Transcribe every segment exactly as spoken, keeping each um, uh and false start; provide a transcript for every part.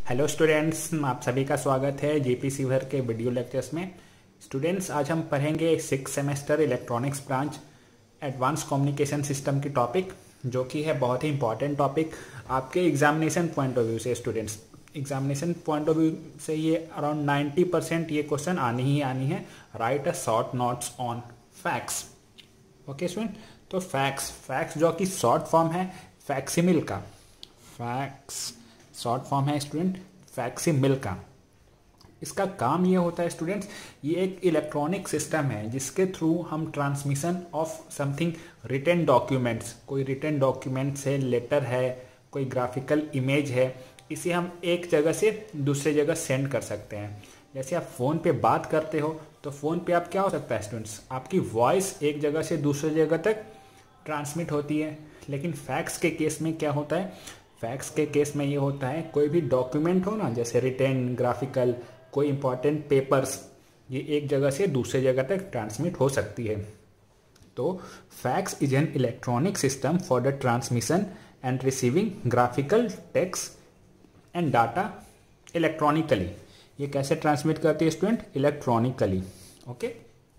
Hello students, आप सभी का स्वागत है जेपी सीवर के वीडियो लेक्चर्स में। स्टूडेंट्स, आज हम पढ़ेंगे six semester electronics branch advance communication system की टॉपिक, जो कि है बहुत ही इंपॉर्टेंट टॉपिक आपके एग्जामिनेशन पॉइंट ऑफ व्यू से। Students, examination point of view से ये अराउंड नाइन्टी परसेंट ये क्वेश्चन आनी ही आनी है। Write a short notes on facts. Okay student, तो फैक्ट्स फैक्ट्स जो कि शॉर्ट फॉर्म है फैक्सिमिल का। फैक्ट्स शॉर्ट फॉर्म है स्टूडेंट फैक्सिमिल का। इसका काम ये होता है स्टूडेंट्स, ये एक इलेक्ट्रॉनिक सिस्टम है जिसके थ्रू हम transmission of something written documents, कोई रिटन डॉक्यूमेंट्स है, लेटर है, कोई ग्राफिकल इमेज है, इसे हम एक जगह से दूसरे जगह सेंड कर सकते हैं। जैसे आप फ़ोन पे बात करते हो तो फ़ोन पे आप क्या हो सकता है स्टूडेंट्स, आपकी वॉइस एक जगह से दूसरे जगह तक ट्रांसमिट होती है। लेकिन फैक्स के केस में क्या होता है, फैक्स के केस में ये होता है कोई भी डॉक्यूमेंट हो ना, जैसे रिटन, ग्राफिकल, कोई इंपॉर्टेंट पेपर्स, ये एक जगह से दूसरे जगह तक ट्रांसमिट हो सकती है। तो fax is an electronic system for the transmission and receiving graphical text and data electronically. ये कैसे ट्रांसमिट करती है स्टूडेंट? इलेक्ट्रॉनिकली। ओके,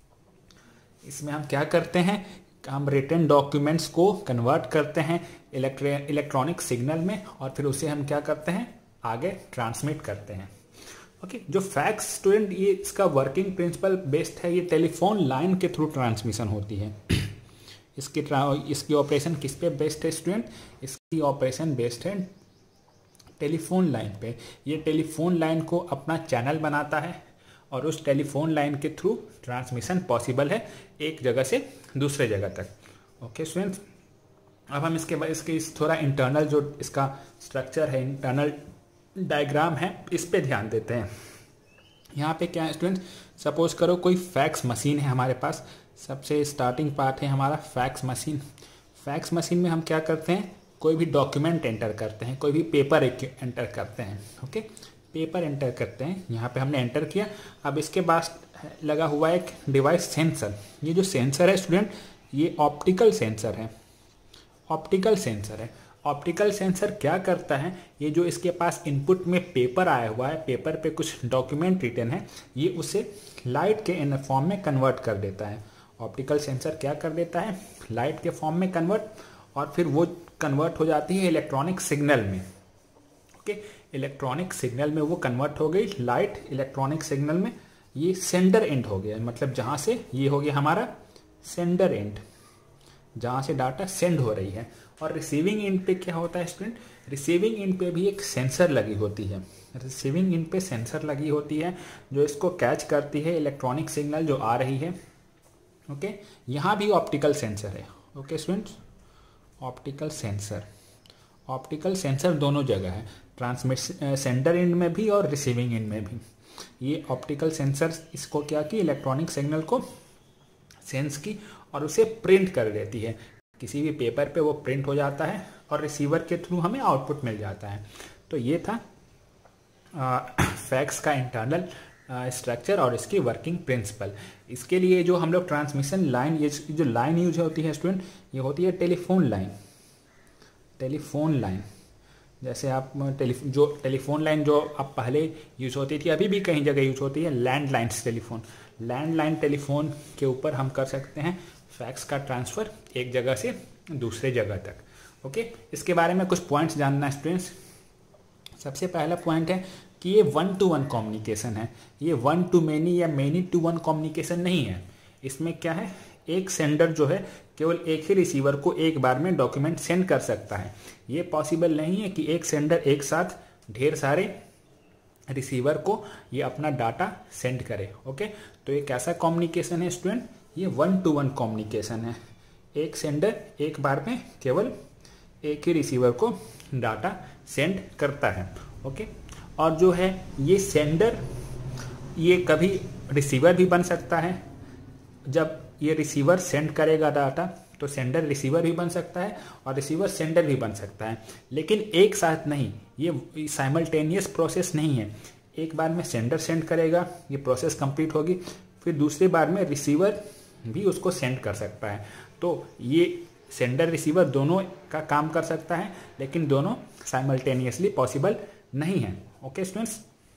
इसमें हम क्या करते हैं, हम रिटन डॉक्यूमेंट्स को कन्वर्ट करते हैं इलेक्ट्रॉनिक सिग्नल में और फिर उसे हम क्या करते हैं, आगे ट्रांसमिट करते हैं। ओके okay, जो फैक्स स्टूडेंट, ये इसका वर्किंग प्रिंसिपल बेस्ड है, ये टेलीफोन लाइन के थ्रू ट्रांसमिशन होती है। इसकी इसकी ऑपरेशन किस पे बेस्ड है स्टूडेंट? इसकी ऑपरेशन बेस्ड है टेलीफोन लाइन पे। ये टेलीफोन लाइन को अपना चैनल बनाता है और उस टेलीफोन लाइन के थ्रू ट्रांसमिशन पॉसिबल है एक जगह से दूसरे जगह तक। ओके स्टूडेंट्स, अब हम इसके बाद इसके इस थोड़ा इंटरनल जो इसका स्ट्रक्चर है, इंटरनल डायग्राम है, इस पे ध्यान देते हैं। यहाँ पे क्या है स्टूडेंट्स, सपोज करो कोई फैक्स मशीन है हमारे पास। सबसे स्टार्टिंग पार्ट है हमारा फैक्स मशीन। फैक्स मशीन में हम क्या करते हैं, कोई भी डॉक्यूमेंट एंटर करते हैं, कोई भी पेपर एंटर करते हैं। ओके, पेपर एंटर करते हैं, यहाँ पे हमने एंटर किया। अब इसके पास लगा हुआ है एक डिवाइस सेंसर। ये जो सेंसर है स्टूडेंट, ये ऑप्टिकल सेंसर है। ऑप्टिकल सेंसर है ऑप्टिकल सेंसर क्या करता है, ये जो इसके पास इनपुट में पेपर आया हुआ है, पेपर पे कुछ डॉक्यूमेंट रिटन है, ये उसे लाइट के इन फॉर्म में कन्वर्ट कर देता है। ऑप्टिकल सेंसर क्या कर देता है, लाइट के फॉर्म में कन्वर्ट, और फिर वो कन्वर्ट हो जाती है इलेक्ट्रॉनिक सिग्नल में। ओके, इलेक्ट्रॉनिक सिग्नल में वो कन्वर्ट हो गई, लाइट इलेक्ट्रॉनिक सिग्नल में। ये सेंडर एंड हो गया, मतलब जहाँ से ये हो गया हमारा सेंडर एंड, जहाँ से डाटा सेंड हो रही है। और रिसीविंग एंड पे क्या होता है स्टूडेंट, रिसीविंग एंड पे भी एक सेंसर लगी होती है। रिसीविंग एंड पे सेंसर लगी होती है जो इसको कैच करती है इलेक्ट्रॉनिक सिग्नल जो आ रही है। ओके, यहाँ भी ऑप्टिकल सेंसर है। Okay students, optical sensor optical sensor दोनों जगह है, ट्रांसमिट सेंडर एंड में भी और रिसीविंग एंड में भी। ये ऑप्टिकल सेंसर इसको क्या की, इलेक्ट्रॉनिक सिग्नल को सेंस की और उसे प्रिंट कर देती है। किसी भी पेपर पे वो प्रिंट हो जाता है और रिसीवर के थ्रू हमें आउटपुट मिल जाता है। तो ये था फैक्स का इंटरनल स्ट्रक्चर और इसकी वर्किंग प्रिंसिपल। इसके लिए जो हम लोग ट्रांसमिशन लाइन, ये जो लाइन यूज होती है स्टूडेंट, ये होती है टेलीफोन लाइन। टेलीफोन लाइन जैसे आप टेलीफोन जो टेलीफोन लाइन जो अब पहले यूज होती थी, अभी भी कहीं जगह यूज होती है, लैंडलाइंस टेलीफोन। लैंडलाइन टेलीफोन के ऊपर हम कर सकते हैं फैक्स का ट्रांसफ़र एक जगह से दूसरे जगह तक। ओके, इसके बारे में कुछ पॉइंट्स जानना है स्टूडेंट्स। सबसे पहला पॉइंट है कि ये वन टू वन कम्युनिकेशन है। ये वन टू मैनी या मैनी टू वन कम्युनिकेशन नहीं है। इसमें क्या है, एक सेंडर जो है केवल एक ही रिसीवर को एक बार में डॉक्यूमेंट सेंड कर सकता है। ये पॉसिबल नहीं है कि एक सेंडर एक साथ ढेर सारे रिसीवर को ये अपना डाटा सेंड करे। ओके, तो ये कैसा कम्युनिकेशन है स्टूडेंट, ये वन टू वन कम्युनिकेशन है। एक सेंडर एक बार में केवल एक ही रिसीवर को डाटा सेंड करता है। ओके, और जो है ये सेंडर, ये कभी रिसीवर भी बन सकता है। जब ये रिसीवर सेंड करेगा डाटा तो सेंडर रिसीवर भी बन सकता है और रिसीवर सेंडर भी बन सकता है, लेकिन एक साथ नहीं। ये साइमल्टेनियस प्रोसेस नहीं है। एक बार में सेंडर सेंड करेगा, ये प्रोसेस कंप्लीट होगी, फिर दूसरी बार में रिसीवर भी उसको सेंड कर सकता है। तो ये सेंडर रिसीवर दोनों का काम कर सकता है, लेकिन दोनों साइमल्टेनियसली पॉसिबल नहीं है। ओके स्टूडेंट्स,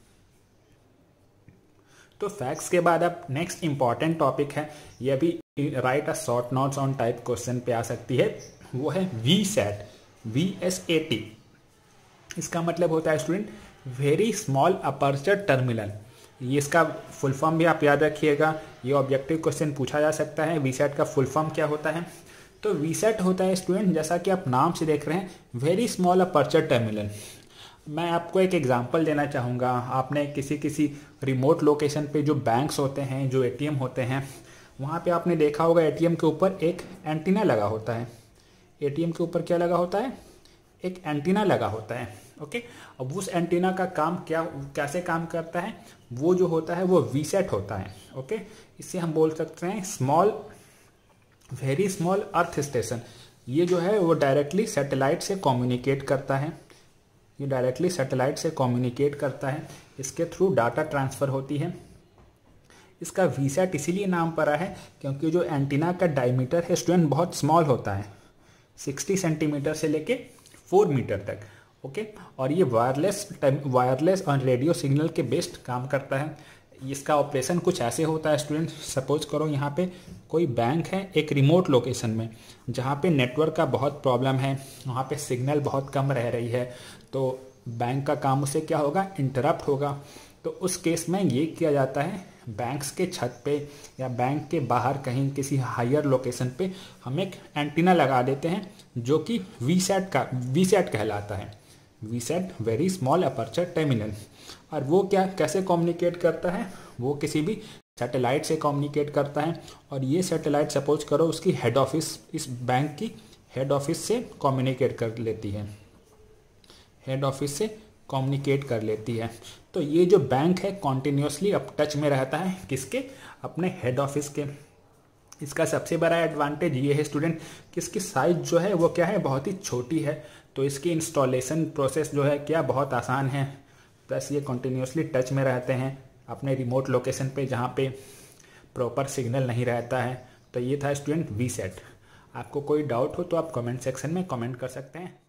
तो फैक्ट्स के बाद अब नेक्स्ट इंपॉर्टेंट टॉपिक है, ये भी write a short notes on type question पे आ सकती है, वो है VSAT, V S A T. इसका मतलब होता है student very small aperture terminal. ये इसका फुल फॉर्म भी आप याद रखिएगा, ये ऑब्जेक्टिव क्वेश्चन पूछा जा सकता है। वी सेट का फुल फॉर्म क्या होता है? तो वी सेट होता है स्टूडेंट, जैसा कि आप नाम से देख रहे हैं, वेरी स्मॉल अपर्चर टर्मिनल। मैं आपको एक एग्जांपल देना चाहूँगा। आपने किसी किसी रिमोट लोकेशन पे जो बैंक्स होते हैं, जो एटीएम होते हैं, वहाँ पे आपने देखा होगा एटीएम के ऊपर एक एंटीना लगा होता है। एटीएम के ऊपर क्या लगा होता है? एक एंटीना लगा होता है। ओके, अब उस एंटीना का काम क्या, कैसे काम करता है? वो जो होता है वो वी सेट होता है। ओके, इससे हम बोल सकते हैं small, very small earth station. ये जो है वो डायरेक्टली सैटेलाइट से कम्युनिकेट करता है, ये डायरेक्टली सैटेलाइट से कम्युनिकेट करता है, इसके थ्रू डाटा ट्रांसफ़र होती है। इसका वी सेट इसीलिए नाम पड़ा है क्योंकि जो एंटीना का डायमीटर है स्टूडेंट बहुत स्मॉल होता है, साठ सेंटीमीटर से लेके फोर मीटर तक। ओके, और ये वायरलेस वायरलेस और रेडियो सिग्नल के बेस्ड काम करता है। इसका ऑपरेशन कुछ ऐसे होता है स्टूडेंट, सपोज करो यहाँ पे कोई बैंक है एक रिमोट लोकेशन में, जहाँ पे नेटवर्क का बहुत प्रॉब्लम है, वहाँ पे सिग्नल बहुत कम रह रही है, तो बैंक का काम उसे क्या होगा? इंटरप्ट होगा। तो उस केस में ये किया जाता है, बैंक्स के छत पे या बैंक के बाहर कहीं किसी हायर लोकेशन पे हम एक एंटीना लगा देते हैं जो कि वी सेट का वी सेट कहलाता है। VSAT very small aperture terminal. और वो क्या, कैसे कम्युनिकेट करता है? वो किसी भी सैटेलाइट से कम्युनिकेट करता है, और ये सैटेलाइट सपोज करो उसकी हेड ऑफिस, इस बैंक की हेड ऑफिस से कम्युनिकेट कर लेती है, हेड ऑफिस से कम्युनिकेट कर लेती है। तो ये जो बैंक है कॉन्टिन्यूसली अप टच में रहता है किसके? अपने हेड ऑफिस के। इसका सबसे बड़ा एडवांटेज ये है स्टूडेंट कि इसकी साइज जो है वो क्या है? बहुत ही छोटी है, तो इसकी इंस्टॉलेशन प्रोसेस जो है क्या बहुत आसान है। प्लस ये कॉन्टिन्यूसली टच में रहते हैं अपने रिमोट लोकेशन पे जहाँ पे प्रॉपर सिग्नल नहीं रहता है। तो ये था स्टूडेंट वी सेट। आपको कोई डाउट हो तो आप कमेंट सेक्शन में कमेंट कर सकते हैं।